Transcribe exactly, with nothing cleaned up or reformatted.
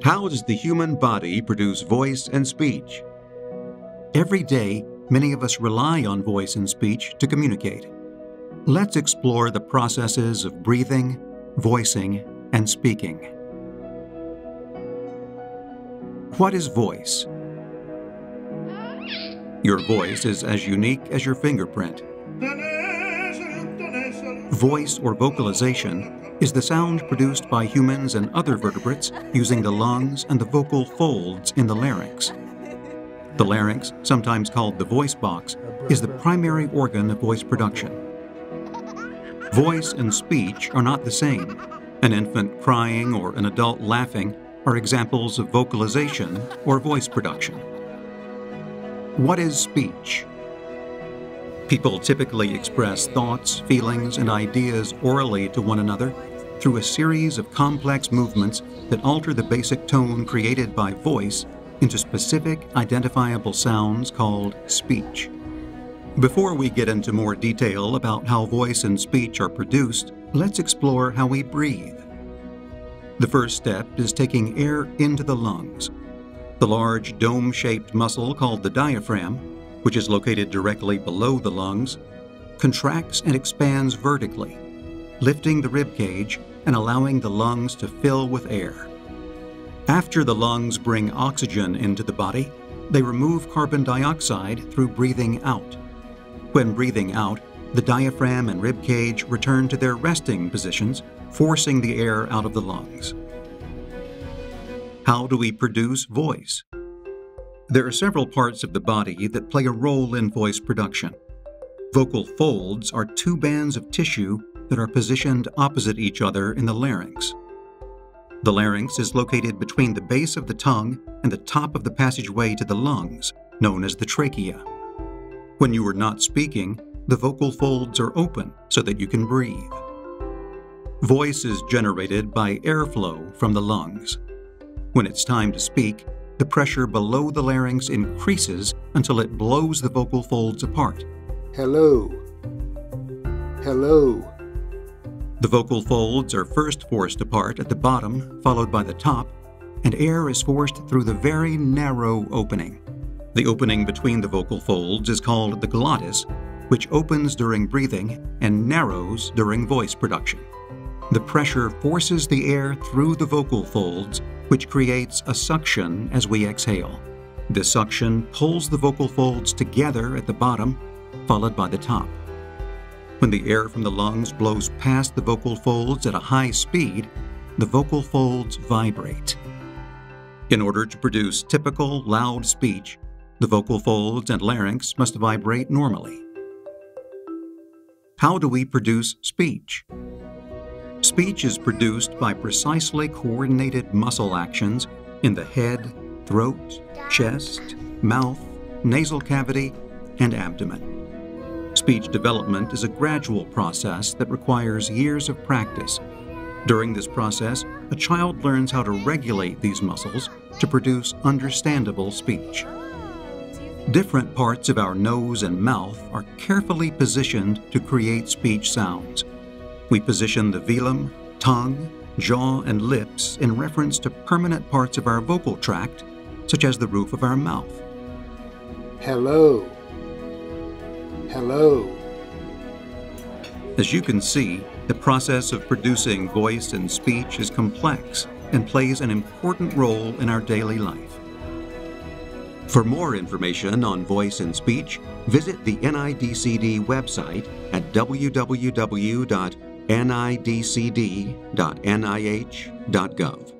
How does the human body produce voice and speech? Every day, many of us rely on voice and speech to communicate. Let's explore the processes of breathing, voicing, and speaking. What is voice? Your voice is as unique as your fingerprint. Voice or vocalization is the sound produced by humans and other vertebrates using the lungs and the vocal folds in the larynx. The larynx, sometimes called the voice box, is the primary organ of voice production. Voice and speech are not the same. An infant crying or an adult laughing are examples of vocalization or voice production. What is speech? People typically express thoughts, feelings, and ideas orally to one another through a series of complex movements that alter the basic tone created by voice into specific, identifiable sounds called speech. Before we get into more detail about how voice and speech are produced, let's explore how we breathe. The first step is taking air into the lungs. The large dome-shaped muscle called the diaphragm, which is located directly below the lungs, contracts and expands vertically, lifting the rib cage and allowing the lungs to fill with air. After the lungs bring oxygen into the body, they remove carbon dioxide through breathing out. When breathing out, the diaphragm and rib cage return to their resting positions, forcing the air out of the lungs. How do we produce voice? There are several parts of the body that play a role in voice production. Vocal folds are two bands of tissue that are positioned opposite each other in the larynx. The larynx is located between the base of the tongue and the top of the passageway to the lungs, known as the trachea. When you are not speaking, the vocal folds are open so that you can breathe. Voice is generated by airflow from the lungs. When it's time to speak, the pressure below the larynx increases until it blows the vocal folds apart. Hello. Hello. The vocal folds are first forced apart at the bottom, followed by the top, and air is forced through the very narrow opening. The opening between the vocal folds is called the glottis, which opens during breathing and narrows during voice production. The pressure forces the air through the vocal folds, which creates a suction as we exhale. This suction pulls the vocal folds together at the bottom, followed by the top. When the air from the lungs blows past the vocal folds at a high speed, the vocal folds vibrate. In order to produce typical loud speech, the vocal folds and larynx must vibrate normally. How do we produce speech? Speech is produced by precisely coordinated muscle actions in the head, throat, chest, mouth, nasal cavity, and abdomen. Speech development is a gradual process that requires years of practice. During this process, a child learns how to regulate these muscles to produce understandable speech. Different parts of our nose and mouth are carefully positioned to create speech sounds. We position the velum, tongue, jaw, and lips in reference to permanent parts of our vocal tract, such as the roof of our mouth. Hello. Hello. As you can see, the process of producing voice and speech is complex and plays an important role in our daily life. For more information on voice and speech, visit the N I D C D website at w w w dot n i d c d dot n i h dot gov.